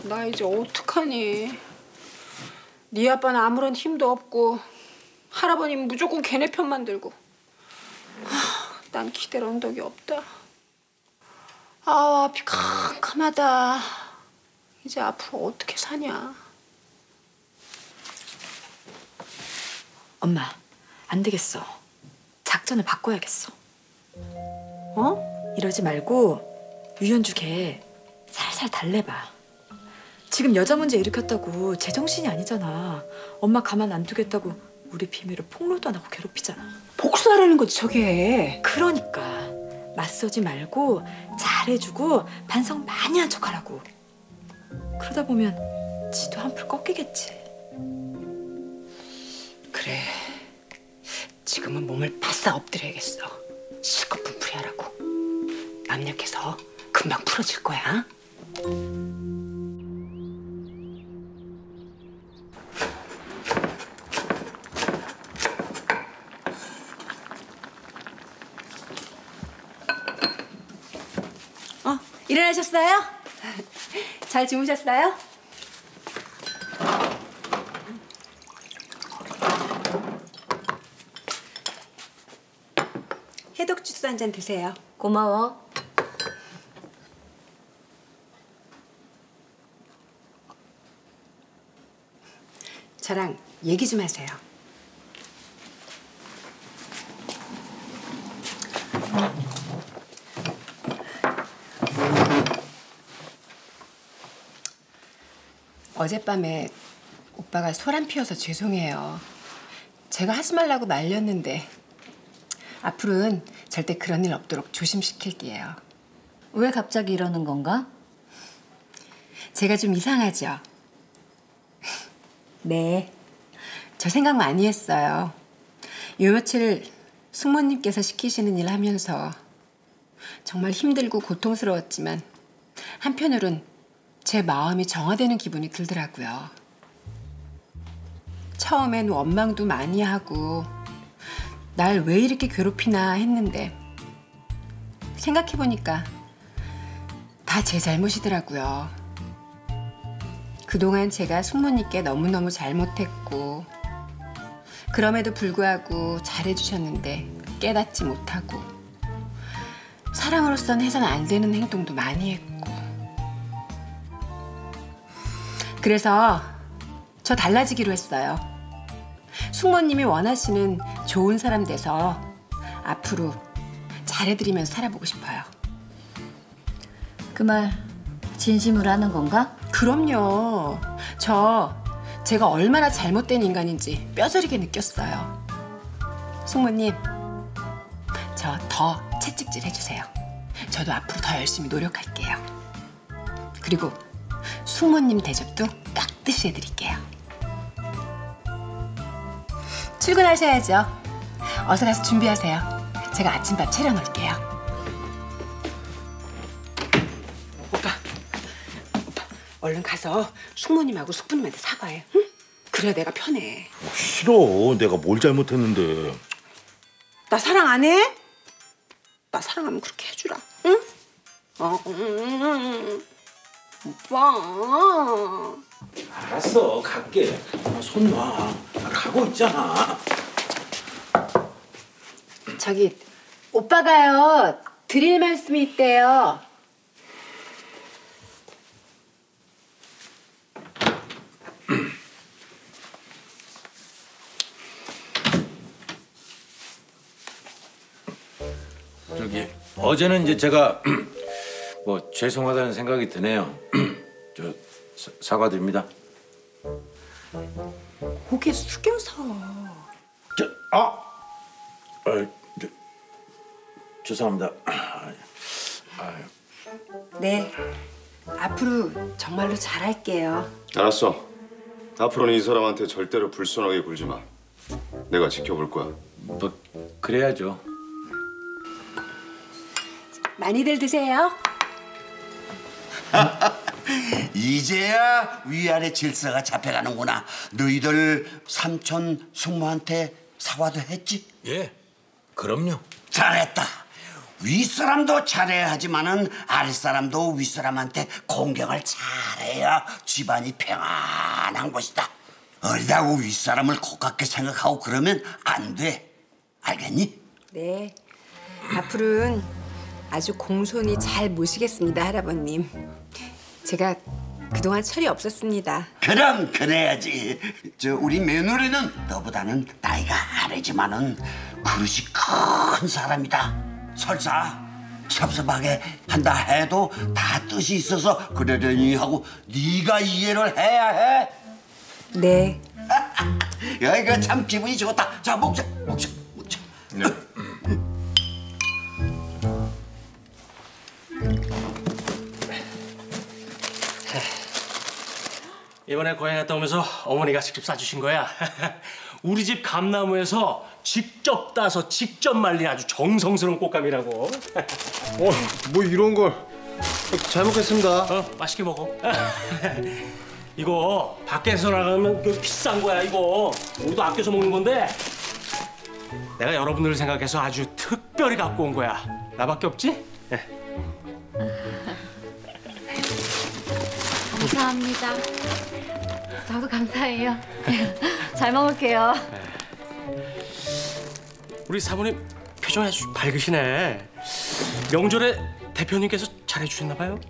나 이제 어떡하니? 네 아빠는 아무런 힘도 없고 할아버님은 무조건 걔네 편만 들고. 난 기댈 언덕이 없다. 앞이 캄캄하다. 이제 앞으로 어떻게 사냐? 엄마, 안 되겠어. 작전을 바꿔야겠어. 이러지 말고 유연주 걔 살살 달래봐. 지금 여자 문제 일으켰다고 제정신이 아니잖아. 엄마 가만 안 두겠다고 우리 비밀을 폭로도 안 하고 괴롭히잖아. 복수하라는 거지 저게. 그러니까 맞서지 말고 잘해주고 반성 많이 한 척하라고. 그러다 보면 지도 한풀 꺾이겠지. 그래. 지금은 몸을 바싹 엎드려야겠어. 실컷 분풀이하라고. 맘 약해서 금방 풀어질 거야. 일어나셨어요? 잘 주무셨어요? 해독 주스 한 잔 드세요. 고마워. 저랑 얘기 좀 하세요. 어젯밤에 오빠가 소란 피워서 죄송해요. 제가 하지 말라고 말렸는데 앞으로는 절대 그런 일 없도록 조심시킬게요. 왜 갑자기 이러는 건가? 제가 좀 이상하죠? 네, 저 생각 많이 했어요. 요 며칠 숙모님께서 시키시는 일 하면서 정말 힘들고 고통스러웠지만 한편으론 제 마음이 정화되는 기분이 들더라고요. 처음엔 원망도 많이 하고 날 왜 이렇게 괴롭히나 했는데 생각해보니까 다 제 잘못이더라고요. 그동안 제가 숙모님께 너무너무 잘못했고 그럼에도 불구하고 잘해주셨는데 깨닫지 못하고 사람으로서는 해서는 안 되는 행동도 많이 했고 그래서 저 달라지기로 했어요. 숙모님이 원하시는 좋은 사람 돼서 앞으로 잘해드리면서 살아보고 싶어요. 그 말 진심으로 하는 건가? 그럼요. 제가 얼마나 잘못된 인간인지 뼈저리게 느꼈어요. 숙모님, 저 더 채찍질 해주세요. 저도 앞으로 더 열심히 노력할게요. 그리고 숙모님 대접도 깍듯이 해드릴게요. 출근하셔야죠. 어서 가서 준비하세요. 제가 아침밥 차려놓을게요. 오빠, 얼른 가서 숙모님하고 숙부님한테 사과해. 응? 그래야 내가 편해. 싫어. 내가 뭘 잘못했는데. 나 사랑 안 해? 나 사랑하면 그렇게 해주라. 응? 오빠. 알았어. 갈게. 손 놔. 나 가고 있잖아. 저기 오빠가요. 드릴 말씀이 있대요. 저기 어제는 이제 제가 뭐 죄송하다는 생각이 드네요. 저 사과드립니다. 고개 숙여서. 죄송합니다. 네. 앞으로 정말로 잘할게요. 알았어. 앞으로는 이 사람한테 절대로 불손하게 굴지 마. 내가 지켜볼 거야. 뭐 그래야죠. 많이들 드세요. 이제야 위아래 질서가 잡혀가는구나. 너희들 삼촌 숙모한테 사과도 했지? 예, 그럼요. 잘했다. 윗사람도 잘해야 하지만은 아랫사람도 윗사람한테 공경을 잘해야 집안이 평안한 것이다. 어리다고 윗사람을 고깝게 생각하고 그러면 안 돼. 알겠니? 네. 앞으로는 아주 공손히 잘 모시겠습니다, 할아버님. 제가 그동안 철이 없었습니다. 그럼 그래야지. 우리 며느리는 너보다는 나이가 아래지만은 그릇이 큰 사람이다. 설사 섭섭하게 한다 해도 다 뜻이 있어서 그러려니 하고 네가 이해를 해야 해. 네. 야, 이거 참 기분이 좋다. 자, 먹자. 네. 이번에 고향 갔다 오면서 어머니가 직접 싸주신 거야. 우리 집 감나무에서 직접 따서 직접 말린 아주 정성스러운 꽃감이라고. 뭐 이런 걸. 잘 먹겠습니다. 맛있게 먹어. 이거 밖에서 나가면 비싼 거야, 이거. 우리도 아껴서 먹는 건데 내가 여러분들을 생각해서 아주 특별히 갖고 온 거야. 나밖에 없지? 감사합니다. 저도 감사해요. 잘 먹을게요. 우리 사모님 표정이 아주 밝으시네. 명절에 대표님께서 잘해주셨나 봐요.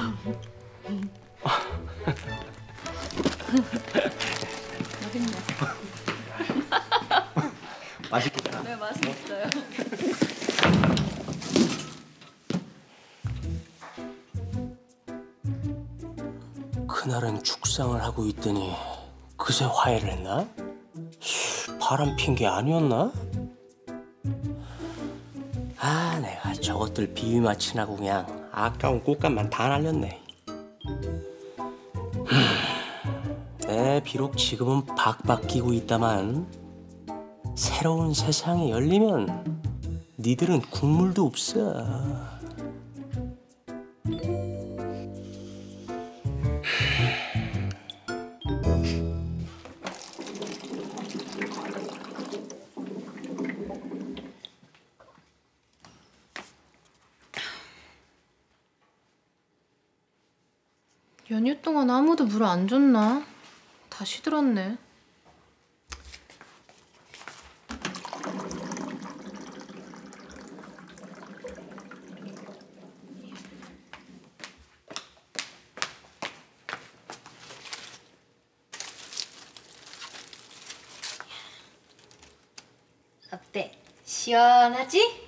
맛있겠다. 네, 맛있어요. 그날은 축상을 하고 있더니 그새 화해를 했나? 바람 핀 게 아니었나? 아, 내가 저것들 비위 맞추라고 그냥 아까운 꽃감만 다 날렸네. 네, 비록 지금은 박박 끼고 있다만 새로운 세상이 열리면 니들은 국물도 없어. 연휴 동안 아무도 물 안 줬나? 다 시들었네. 어때? 시원하지?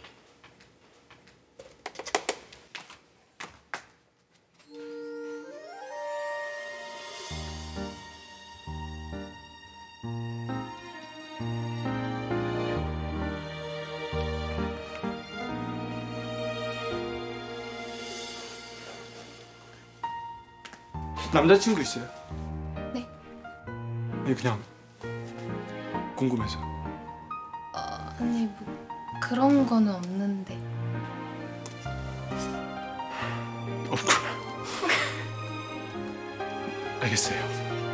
남자친구 있어요? 네. 아니 그냥 궁금해서. 아니 뭐 그런 거는 없는데. 없구나. 알겠어요.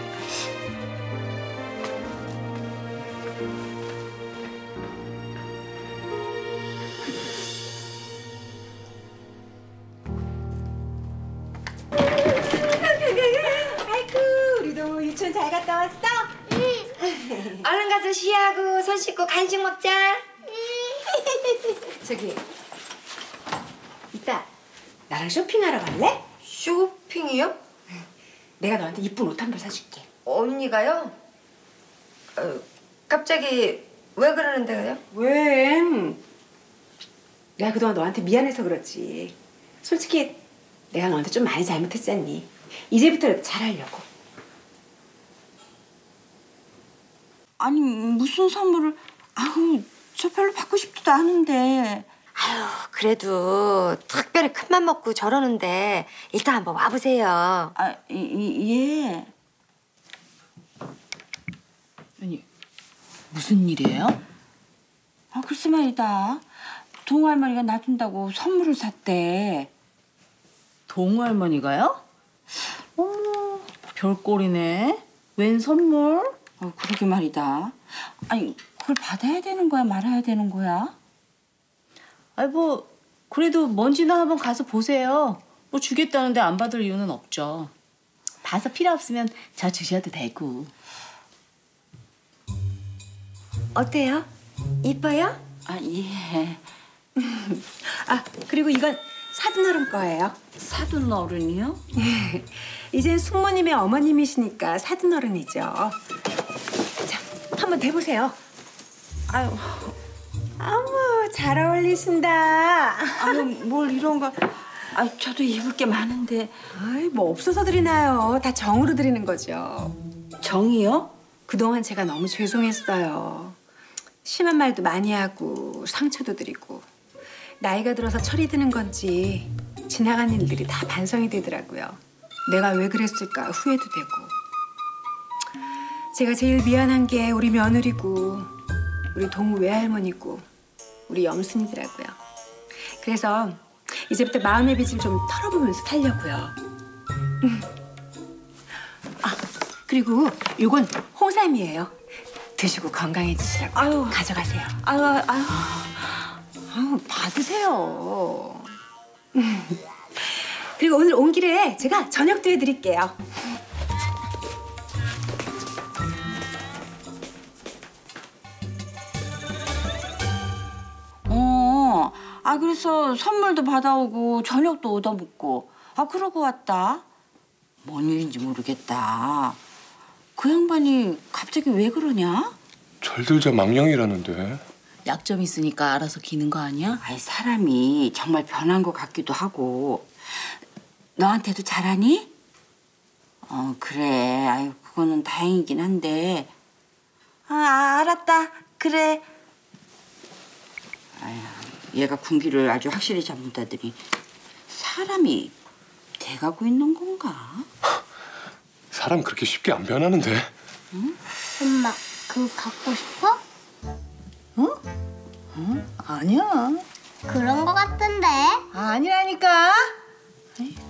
아이고, 우리도 유치원 잘 갔다 왔어? 얼른 가서 쉬하고 손 씻고 간식 먹자. 저기, 이따 나랑 쇼핑하러 갈래? 쇼핑이요? 내가 너한테 이쁜 옷 한 벌 사줄게. 언니가요? 갑자기 왜 그러는데요? 왜? 내가 그동안 너한테 미안해서 그렇지. 솔직히 내가 너한테 좀 많이 잘못했잖니. 이제부터라도 잘하려고. 아니 무슨 선물을. 아우 저 별로 받고 싶지도 않은데. 아유, 그래도 특별히 큰맘 먹고 저러는데 일단 한번 와보세요. 아, 예. 아니 무슨 일이에요? 아 글쎄 말이다. 동우 할머니가 놔준다고 선물을 샀대. 동우 할머니가요? 어머 별꼴이네. 웬 선물? 그러게 말이다. 아니 그걸 받아야 되는 거야 말아야 되는 거야? 아니 뭐 그래도 먼지나 한번 가서 보세요. 뭐 주겠다는데 안 받을 이유는 없죠. 봐서 필요 없으면 저 주셔도 되고. 어때요? 이뻐요? 아, 예. 아, 그리고 이건 사돈어른 거예요. 사돈어른이요? 이젠 숙모님의 어머님이시니까 사돈어른이죠. 자, 한번 대보세요. 아유, 어머, 잘 어울리신다. 아유, 뭘 이런 거. 아, 저도 입을 게 많은데. 아이, 뭐 없어서 드리나요? 다 정으로 드리는 거죠. 정이요? 그동안 제가 너무 죄송했어요. 심한 말도 많이 하고 상처도 드리고 나이가 들어서 철이 드는 건지 지나간 일들이 다 반성이 되더라고요. 내가 왜 그랬을까 후회도 되고. 제가 제일 미안한 게 우리 며느리고 우리 동우 외할머니고 우리 염순이더라고요. 그래서 이제부터 마음의 빚을 좀 털어보면서 살려고요. 아, 그리고 요건 홍삼이에요. 드시고 건강해지시라고. 아유, 가져가세요. 아유, 받으세요. 그리고 오늘 온 길에 제가 저녁도 해드릴게요. 아, 그래서 선물도 받아오고 저녁도 얻어먹고. 아, 그러고 왔다. 뭔 일인지 모르겠다. 그 양반이 갑자기 왜 그러냐? 절들자 망령이라는데. 약점 있으니까 알아서 기는 거 아니야? 아이, 사람이 정말 변한 것 같기도 하고. 너한테도 잘하니? 그래. 아유, 그거는 다행이긴 한데. 알았다. 그래. 아유, 얘가 군기를 아주 확실히 잡는다더니 사람이 돼가고 있는 건가? 사람 그렇게 쉽게 안 변하는데. 응? 엄마, 그거 갖고 싶어? 아니야. 그런 거 같던데. 아니라니까. 에이.